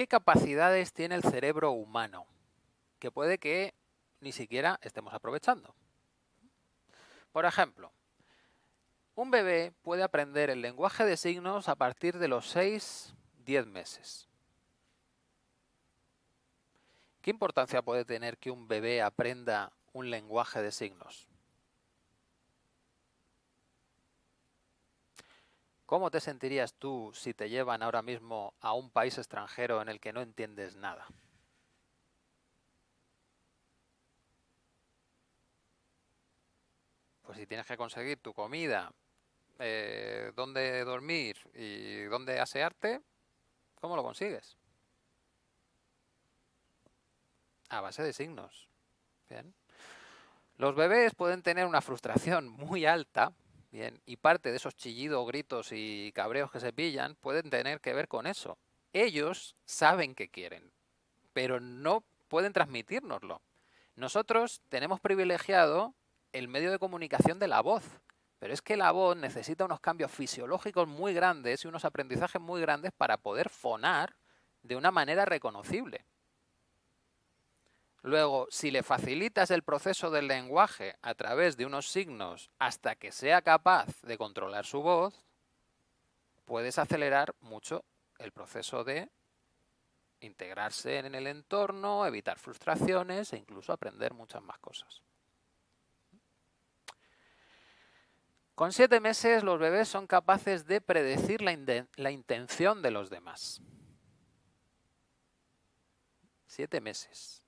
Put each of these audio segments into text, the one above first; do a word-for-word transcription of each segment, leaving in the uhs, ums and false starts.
¿Qué capacidades tiene el cerebro humano? Que puede que ni siquiera estemos aprovechando. Por ejemplo, un bebé puede aprender el lenguaje de signos a partir de los seis a diez meses. ¿Qué importancia puede tener que un bebé aprenda un lenguaje de signos? ¿Cómo te sentirías tú si te llevan ahora mismo a un país extranjero en el que no entiendes nada? Pues si tienes que conseguir tu comida, eh, dónde dormir y dónde asearte, ¿cómo lo consigues? A base de signos. Bien. Los bebés pueden tener una frustración muy alta, bien, y parte de esos chillidos, gritos y cabreos que se pillan pueden tener que ver con eso. Ellos saben que quieren, pero no pueden transmitírnoslo. Nosotros tenemos privilegiado el medio de comunicación de la voz, pero es que la voz necesita unos cambios fisiológicos muy grandes y unos aprendizajes muy grandes para poder fonar de una manera reconocible. Luego, si le facilitas el proceso del lenguaje a través de unos signos hasta que sea capaz de controlar su voz, puedes acelerar mucho el proceso de integrarse en el entorno, evitar frustraciones e incluso aprender muchas más cosas. Con siete meses los bebés son capaces de predecir la, la intención de los demás. Siete meses.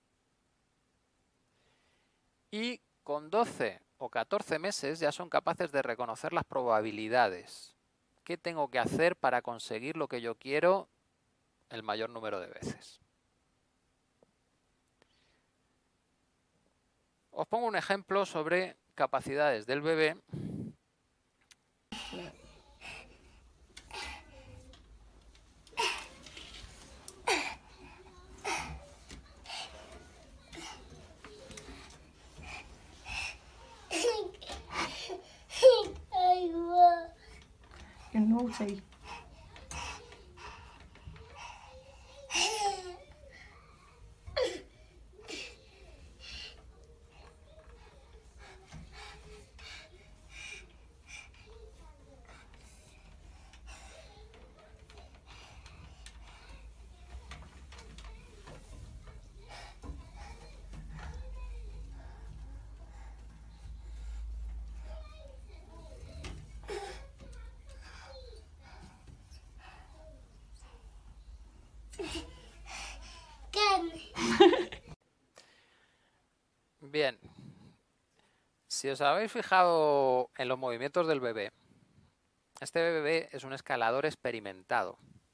Y con doce o catorce meses ya son capaces de reconocer las probabilidades. ¿Qué tengo que hacer para conseguir lo que yo quiero el mayor número de veces? Os pongo un ejemplo sobre capacidades del bebé. You're naughty. Bien, si os habéis fijado en los movimientos del bebé, este bebé es un escalador experimentado.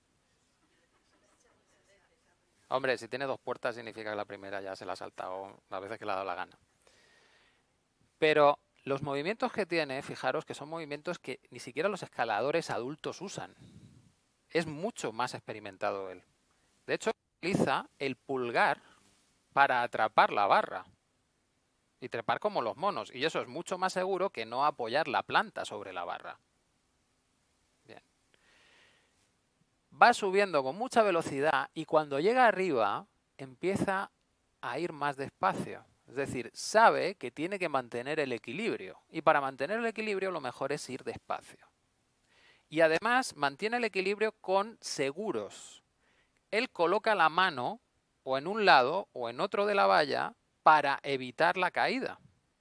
Hombre, si tiene dos puertas significa que la primera ya se la ha saltado las veces que le ha dado la gana. Pero los movimientos que tiene, fijaros que son movimientos que ni siquiera los escaladores adultos usan. Es mucho más experimentado él. De hecho, utiliza el pulgar para atrapar la barra y trepar como los monos. Y eso es mucho más seguro que no apoyar la planta sobre la barra. Bien. Va subiendo con mucha velocidad y cuando llega arriba empieza a ir más despacio. Es decir, sabe que tiene que mantener el equilibrio. Y para mantener el equilibrio lo mejor es ir despacio. Y además mantiene el equilibrio con seguros. Él coloca la mano o en un lado o en otro de la valla para evitar la caída.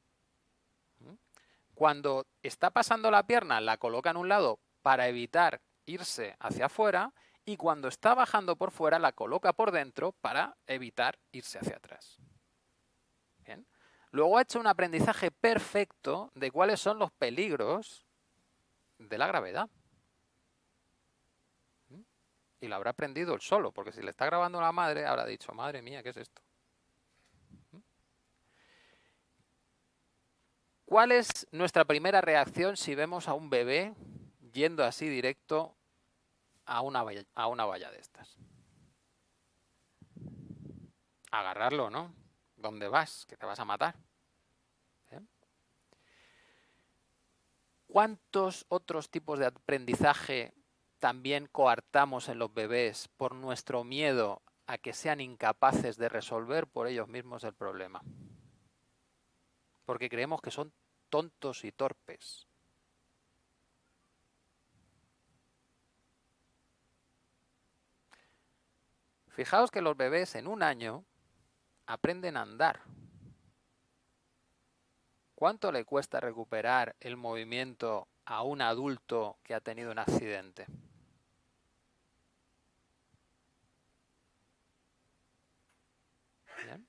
Cuando está pasando la pierna, la coloca en un lado para evitar irse hacia afuera y cuando está bajando por fuera, la coloca por dentro para evitar irse hacia atrás. Bien. Luego ha hecho un aprendizaje perfecto de cuáles son los peligros de la gravedad. Y lo habrá aprendido él solo, porque si le está grabando la madre, habrá dicho, madre mía, ¿qué es esto? ¿Cuál es nuestra primera reacción si vemos a un bebé yendo así directo a una valla, a una valla de estas? Agarrarlo, ¿no? ¿Dónde vas? Que te vas a matar. ¿Eh? ¿Cuántos otros tipos de aprendizaje también coartamos en los bebés por nuestro miedo a que sean incapaces de resolver por ellos mismos el problema. Porque creemos que son tontos y torpes. Fijaos que los bebés en un año aprenden a andar. ¿Cuánto le cuesta recuperar el movimiento a un adulto que ha tenido un accidente? Bien.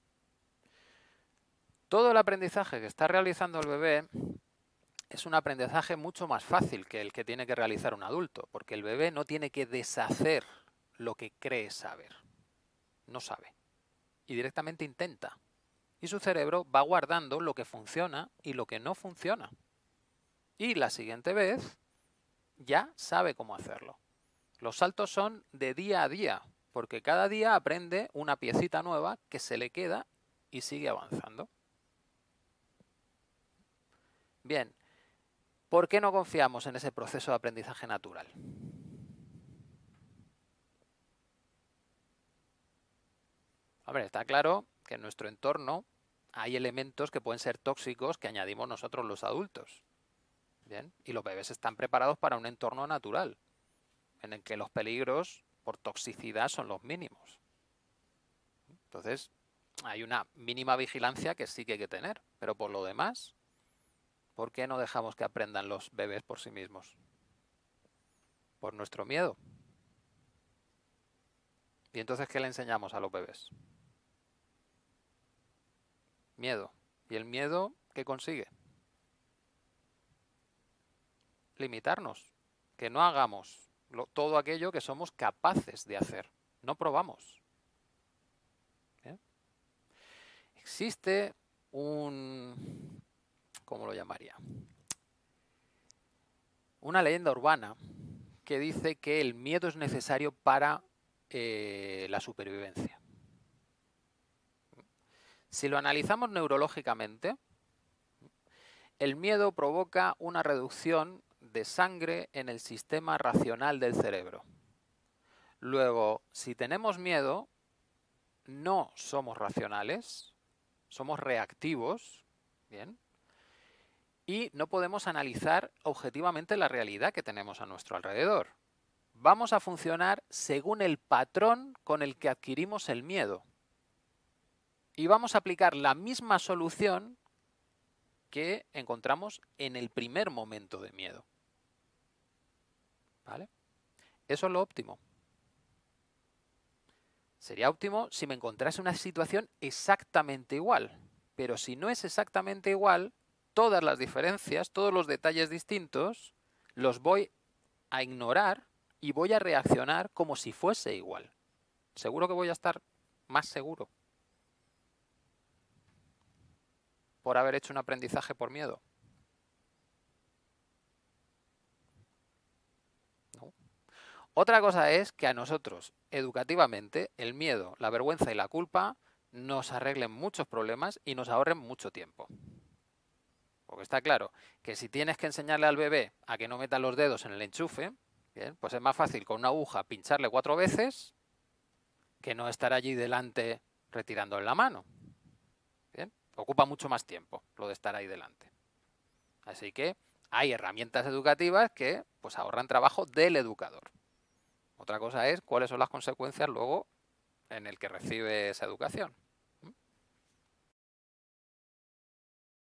Todo el aprendizaje que está realizando el bebé es un aprendizaje mucho más fácil que el que tiene que realizar un adulto, porque el bebé no tiene que deshacer lo que cree saber. No sabe. Y directamente intenta. Y su cerebro va guardando lo que funciona y lo que no funciona. Y la siguiente vez ya sabe cómo hacerlo. Los saltos son de día a día, porque cada día aprende una piecita nueva que se le queda y sigue avanzando. Bien, ¿por qué no confiamos en ese proceso de aprendizaje natural? Hombre, está claro que en nuestro entorno hay elementos que pueden ser tóxicos que añadimos nosotros los adultos. Bien, y los bebés están preparados para un entorno natural, en el que los peligros por toxicidad son los mínimos. Entonces, hay una mínima vigilancia que sí que hay que tener, pero por lo demás, ¿por qué no dejamos que aprendan los bebés por sí mismos? Por nuestro miedo. ¿Y entonces qué le enseñamos a los bebés? Miedo. ¿Y el miedo qué consigue? Limitarnos. Que no hagamos lo, todo aquello que somos capaces de hacer. No probamos. ¿Bien? Existe un... ¿cómo lo llamaría? Una leyenda urbana que dice que el miedo es necesario para eh, la supervivencia. Si lo analizamos neurológicamente, el miedo provoca una reducción de sangre en el sistema racional del cerebro. Luego, si tenemos miedo, no somos racionales, somos reactivos, ¿bien? Y no podemos analizar objetivamente la realidad que tenemos a nuestro alrededor. Vamos a funcionar según el patrón con el que adquirimos el miedo. Y vamos a aplicar la misma solución que encontramos en el primer momento de miedo. ¿Vale? Eso es lo óptimo. Sería óptimo si me encontrase una situación exactamente igual. Pero si no es exactamente igual, todas las diferencias, todos los detalles distintos, los voy a ignorar y voy a reaccionar como si fuese igual. Seguro que voy a estar más seguro por haber hecho un aprendizaje por miedo. ¿No? Otra cosa es que a nosotros, educativamente, el miedo, la vergüenza y la culpa nos arreglen muchos problemas y nos ahorren mucho tiempo. Porque está claro que si tienes que enseñarle al bebé a que no meta los dedos en el enchufe, bien, pues es más fácil con una aguja pincharle cuatro veces que no estar allí delante retirándole la mano. Bien, ocupa mucho más tiempo lo de estar ahí delante. Así que hay herramientas educativas que pues ahorran trabajo del educador. Otra cosa es cuáles son las consecuencias luego en el que recibe esa educación.